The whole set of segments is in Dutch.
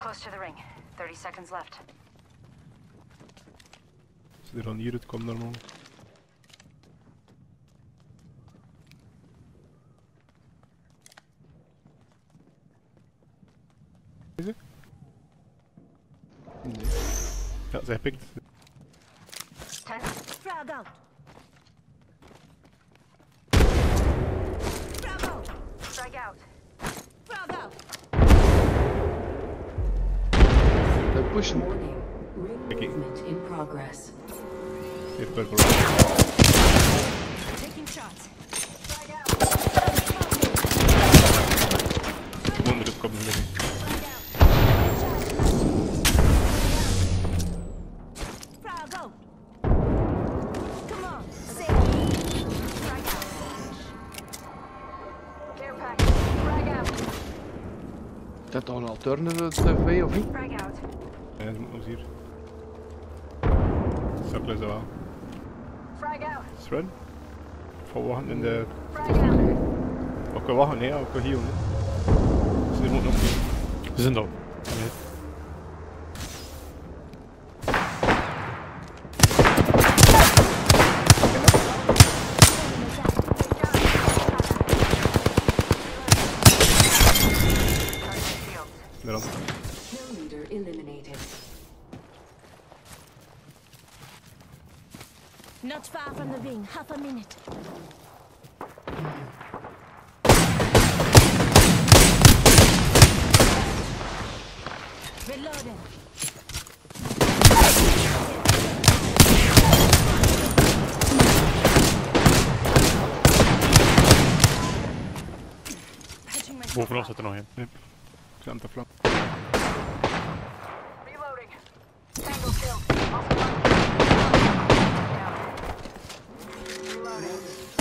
Close to the ring. 30 seconds left. Als je er dan hier uitkomt, normaal. Is het? Nee. Ja, zij pikt. 10. Frag out. Frag out. Strike out. Frag out. We pushen. Warning. Ring Okay. movement in progress. Dit purple. Taking shots. Onder het komt liggen. Frag out. Come on. Strike out. Care package. Frag out. Is dat toch een alternative of niet? Frag out. Ja, ze moet nog hier. Zakelen zo wel. Frag out. Is run? Voor wachten in de. Frag out. Ook wel wachten, nee, ook wel hier. Dus er moet nog hier. We zijn er. Nee. Daarom. Kill leader eliminated. Not far from the ring. Half a minute. Reloading. Patching myself Bovenop up. zit er nog een. Yep. Ik sta aan de flank. Reloading. Tango killed. Reloading.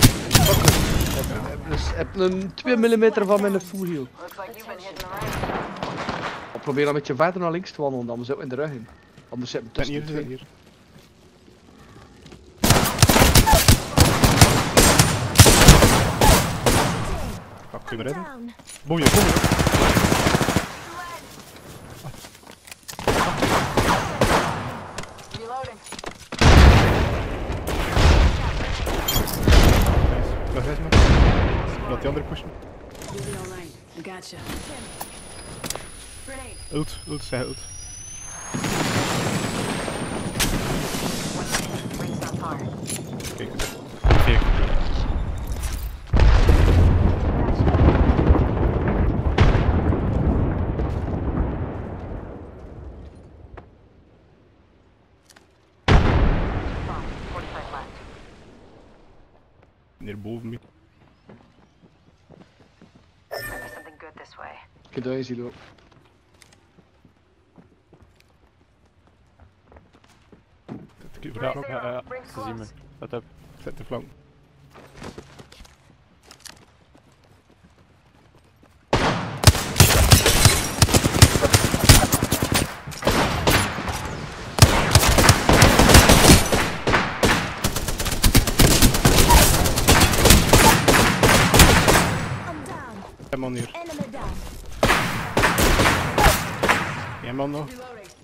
Dus ik heb een 2 mm van mijn full heal. Looks like you've been hitting the range. Ik probeer dan een beetje verder naar links te wandelen, dan zit we in de rug in. Anders zit we En tussen hier de zit twee. hier. Pak je me redden? Down. Boeien, boeien. Reloading. Nice. Nog eens maar. Laat die andere pushen. You'll be alright. I gotcha. Grenade. Ult, zeg ult. Rings not far. Kijk eens. Kijk. Bomb. 45 left. Hier boven me. There's something good this way. Ik heb daar eens hier ook. Zet ik daar op. Ja, Ze zien me. Let up. Zet de flank. I'm down. Een man hier. Enemy down. Eén man nog.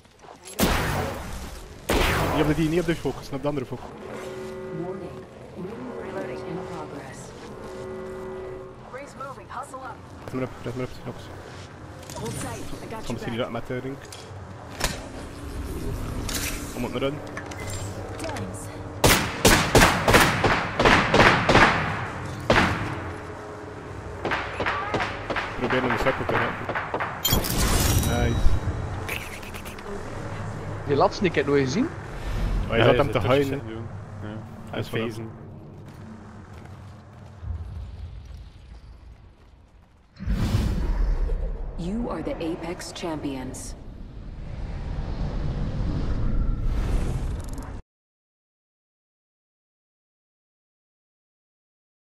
Niet op die, niet op de focus, op de andere focus. Warning. Ring movement in progress. Ring's moving. Hustle up. Let maar op, jongens. Hold tight. I got Kom you misschien back. niet met de ring. Kom op naar run. James. Probeer hem de cirkel te helpen. Nice. Die laatste ik heb nooit gezien. Maar je zat hem te huilen. Ja, Hij is phasen. phasen. You are the Apex champions.